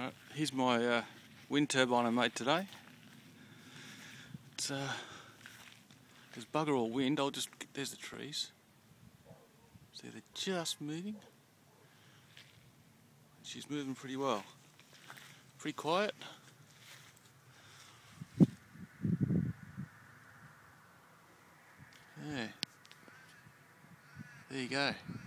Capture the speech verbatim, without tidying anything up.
Alright, here's my uh, wind turbine I made today. It's, uh, there's bugger all wind. I'll just, there's the trees. See, they're just moving. She's moving pretty well. Pretty quiet. Yeah. There you go.